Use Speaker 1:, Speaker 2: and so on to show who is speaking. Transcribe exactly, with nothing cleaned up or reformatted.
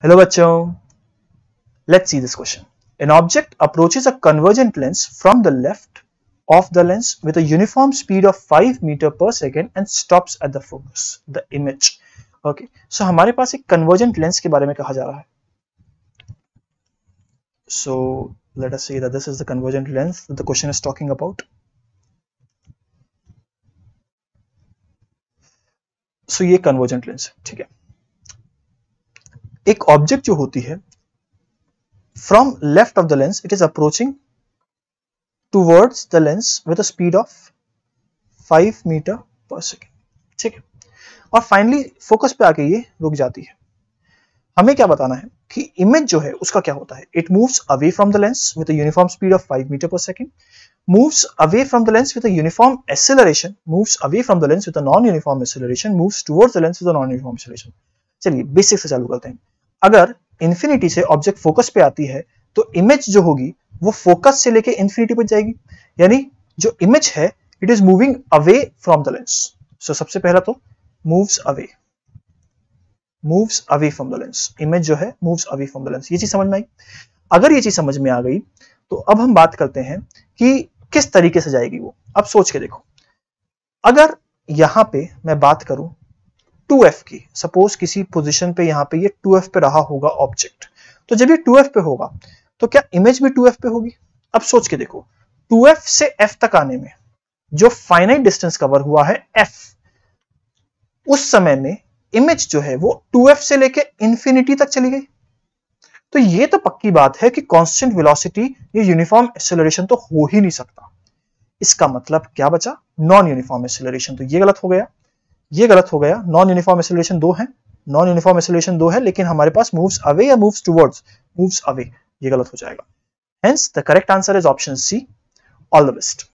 Speaker 1: Hello बच्चों, let's see this question. An object approaches a convergent lens from the left of the lens with a uniform speed of five meter per second and stops at the focus, the image. Okay, so हमारे पास एक convergent lens के बारे में कहा जा रहा है. So let us say that this is the convergent lens that the question is talking about. So ये convergent lens है, ठीक है. एक ऑब्जेक्ट जो होती है from left of the lens it is approaching towards the lens with a speed of five meter per second, ठीक है. और फाइनली फोकस पे आके ये रुक जाती है. हमें क्या बताना है कि इमेज जो है उसका क्या होता है. It moves away from the lens with a uniform speed of five meter per second, moves away from the lens with a uniform acceleration, moves away from the lens with a non-uniform acceleration, moves towards the lens with a non-uniform acceleration. चलिए basic से चालू करते हैं. अगर infinity से object focus पे आती है तो इमेज जो होगी वो फोकस से लेके इंफिनिटी पर जाएगी, यानी जो इमेज है it is moving away from the lens. So सबसे पहला तो moves away, moves away from the lens. Image जो है moves away from the lens. ये चीज समझ में आई. अगर ये चीज समझ में आ गई तो अब हम बात करते हैं कि किस तरीके से जाएगी वो. अब सोच के देखो, अगर यहां पे मैं बात करूं टू एफ की, सपोज किसी पोजीशन पे यहां पे ये टू एफ पे रहा होगा ऑब्जेक्ट, तो जब ये टू एफ पे होगा तो क्या इमेज भी टू एफ पे होगी. अब सोच के देखो, टू एफ से एफ तक आने में जो फाइनाइट डिस्टेंस कवर हुआ है एफ, उस समय में इमेज जो है वो टू एफ से लेके इंफिनिटी तक चली गई. तो ये तो पक्की बात है कि कांस्टेंट वेलोसिटी ये यूनिफॉर्म एक्सेलरेशन तो हो ही नहीं सकता. इसका मतलब क्या बचा, नॉन यूनिफॉर्म एक्सेलरेशन. तो ये गलत हो गया, ये गलत हो गया. नॉन यूनिफॉर्म एक्सेलरेशन दो है, नॉन यूनिफॉर्म एक्सेलरेशन दो है, लेकिन हमारे पास मूव्स अवे या मूव्स टुवर्ड्स, मूव्स अवे, ये गलत हो जाएगा. Hence the correct answer is option C. All the best.